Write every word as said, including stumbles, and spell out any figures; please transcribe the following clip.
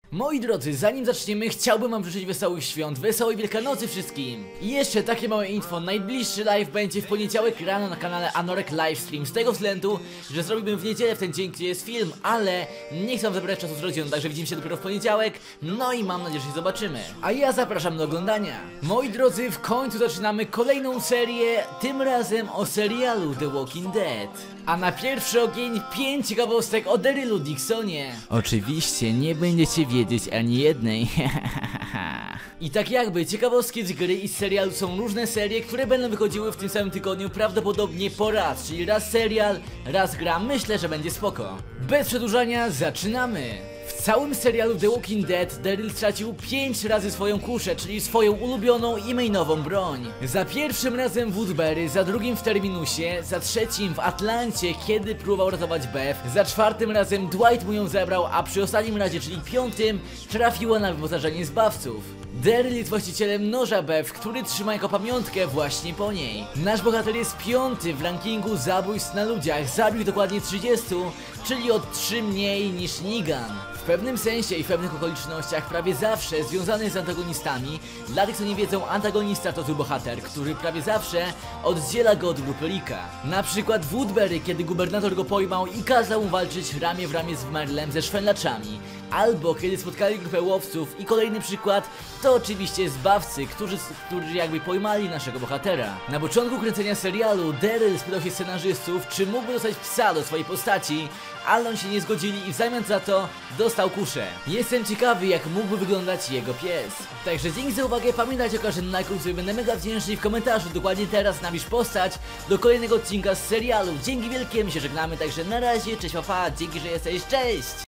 Moi drodzy, zanim zaczniemy, chciałbym wam życzyć wesołych świąt, wesołej Wielkanocy wszystkim. I jeszcze takie małe info, najbliższy live będzie w poniedziałek rano na kanale Anorek Livestream. Z tego względu, że zrobiłbym w niedzielę w ten dzień, gdzie jest film, ale nie chcę wam zabrać czasu z rodziną, także widzimy się dopiero w poniedziałek. No i mam nadzieję, że się zobaczymy. A ja zapraszam do oglądania. Moi drodzy, w końcu zaczynamy kolejną serię, tym razem o serialu The Walking Dead. A na pierwszy ogień pięć ciekawostek o Darylu Dixonie. Oczywiście nie będziecie wiedzieć ani jednej. I tak jakby ciekawostki z gry i z serialu są różne serie, które będą wychodziły w tym samym tygodniu prawdopodobnie po raz, czyli raz serial, raz gra. Myślę, że będzie spoko. Bez przedłużania zaczynamy. W całym serialu The Walking Dead Daryl stracił pięć razy swoją kuszę, czyli swoją ulubioną i mainową broń. Za pierwszym razem w Woodbury, za drugim w Terminusie, za trzecim w Atlancie, kiedy próbował ratować Beth, za czwartym razem Dwight mu ją zebrał, a przy ostatnim razie, czyli piątym, trafiła na wyposażenie zbawców. Daryl jest właścicielem noża Beth, który trzyma jako pamiątkę właśnie po niej. Nasz bohater jest piąty w rankingu zabójstw na ludziach, zabił dokładnie trzydzieści, czyli o trzy mniej niż Negan. W pewnym sensie i w pewnych okolicznościach prawie zawsze związany z antagonistami. Dla tych, co nie wiedzą, antagonista to zły bohater, który prawie zawsze oddziela go od grupy Ricka. Na przykład w Woodbury, kiedy gubernator go pojmał i kazał mu walczyć ramię w ramię z Merlem ze szwendlaczami. Albo kiedy spotkali grupę łowców. I kolejny przykład to oczywiście zbawcy, którzy, którzy jakby pojmali naszego bohatera. Na początku kręcenia serialu Daryl spytał się scenarzystów, czy mógłby dostać psa do swojej postaci, ale oni się nie zgodzili i w zamian za to dostał kuszę. Jestem ciekawy, jak mógłby wyglądać jego pies. Także dzięki za uwagę, pamiętajcie o każdym lajku, który będę mega wdzięczny, i w komentarzu dokładnie teraz napisz postać do kolejnego odcinka z serialu. Dzięki wielkie, my się żegnamy, także na razie, cześć, pa, pa, dzięki, że jesteś, cześć!